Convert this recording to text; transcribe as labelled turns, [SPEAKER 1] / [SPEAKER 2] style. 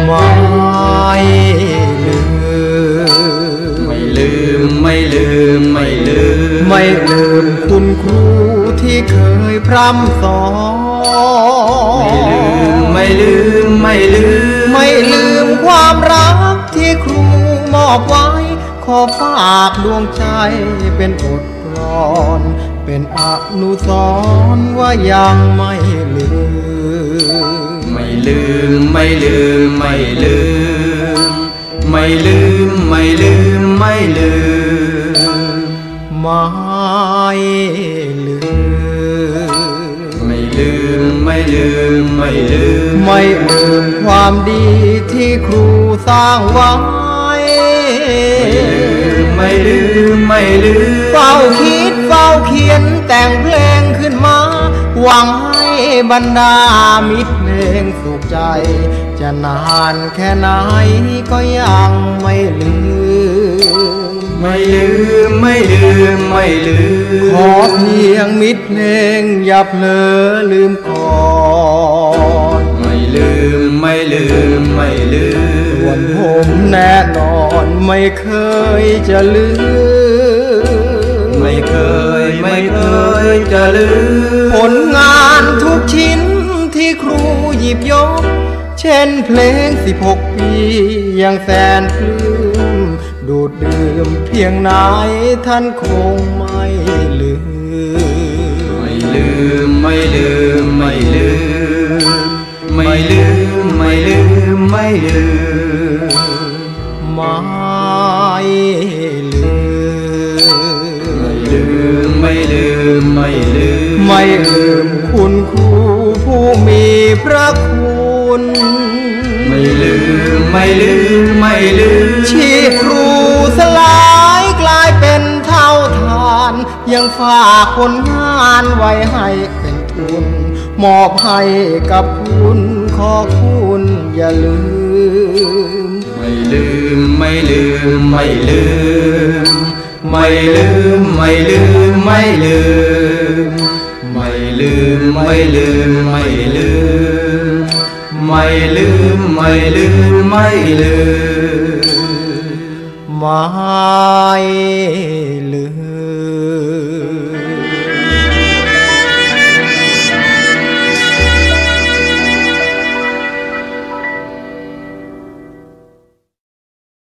[SPEAKER 1] ไม่ลืมไม่ลืมไม่ลืมไม่ลืมไม่ลืมคุณครูที่เคยพร่ำสอนไม่ลืมไม่ลืมไม่ลืมความรักที่ครูมอบไว้ขอฝากดวงใจเป็นบทกลอนเป็นอนุสรณ์ว่ายังไม่ลืมไม่ลืมไม่ลืมไม่ลืมไม่ลืมไม่ลืมไม่ลืมไม่ลืมไม่ลืมไม่ลืมไม่ลืมไม่ลืมความดีที่ครูสร้างไว้ไม่ลืมไม่ลืมเฝ้าคิดเฝ้าเขียนแต่งเพลงขึ้นมาหวังให้บรรดามิตรเพลงสุขใจจะนานแค่ไหนก็ยังไม่ลืมไม่ลืมไม่ลืมไม่ลืมขอเพียงมิตรเพลงอย่าเผลอลืมก่อนไม่ลืมไม่ลืมไม่ลืมส่วนผมแน่นอนไม่เคยจะลืมไม่เคยไม่เคยจะลืมผลงานทุกชิ้นที่ครูหยิบยกเช่นเพลง16 ปียังแสนปลื้มดูดดื่มเพียงไหนท่านคงไม่ลืมไม่ลืมไม่ลืมไม่ลืมไม่ลืมไม่ลืมไม่ลืมไม่ลืมไม่ลืมไม่ลืมไม่ลืมไม่ลืมคุณครูผู้มีพระคุณไม่ลืมไม่ลืมไม่ลืมชีพครูสลายกลายเป็นเท่าฐานยังฝากผลงานไว้ให้เป็นทุนมอบให้กับคุณขอคุณอย่าลืมไม่ลืมไม่ลืมไม่ลืมไม่ลืมไม่ลืมไม่ลืมไม่ลืมไม่ลืมไม่ลืมไม่ลืมไม่ลืมไม่ลืมไม่ลืม